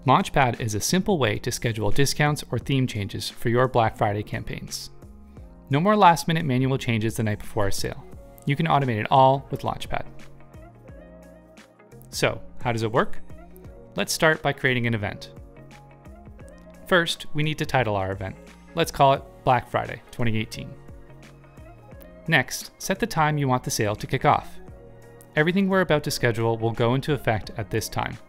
Launchpad is a simple way to schedule discounts or theme changes for your Black Friday campaigns. No more last-minute manual changes the night before a sale. You can automate it all with Launchpad. So, how does it work? Let's start by creating an event. First, we need to title our event. Let's call it Black Friday 2018. Next, set the time you want the sale to kick off. Everything we're about to schedule will go into effect at this time.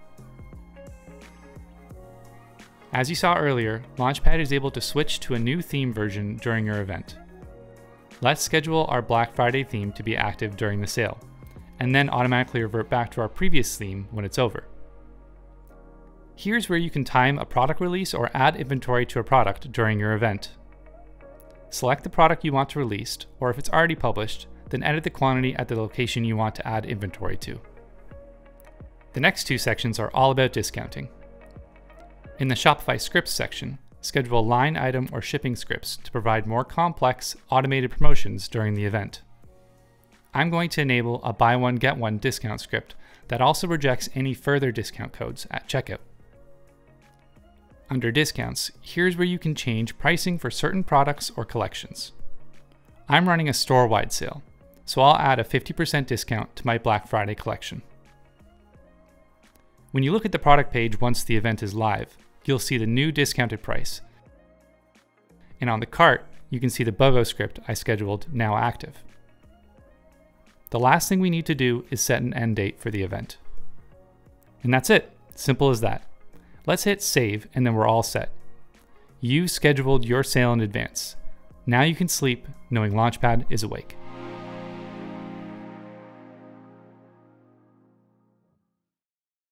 As you saw earlier, Launchpad is able to switch to a new theme version during your event. Let's schedule our Black Friday theme to be active during the sale, and then automatically revert back to our previous theme when it's over. Here's where you can time a product release or add inventory to a product during your event. Select the product you want to release, or if it's already published, then edit the quantity at the location you want to add inventory to. The next two sections are all about discounting. In the Shopify scripts section, schedule line item or shipping scripts to provide more complex, automated promotions during the event. I'm going to enable a buy one get one discount script that also rejects any further discount codes at checkout. Under discounts, here's where you can change pricing for certain products or collections. I'm running a store-wide sale, so I'll add a 50% discount to my Black Friday collection. When you look at the product page once the event is live, you'll see the new discounted price. And on the cart, you can see the BOGO script I scheduled now active. The last thing we need to do is set an end date for the event. And that's it, simple as that. Let's hit save and then we're all set. You've scheduled your sale in advance. Now you can sleep knowing Launchpad is awake.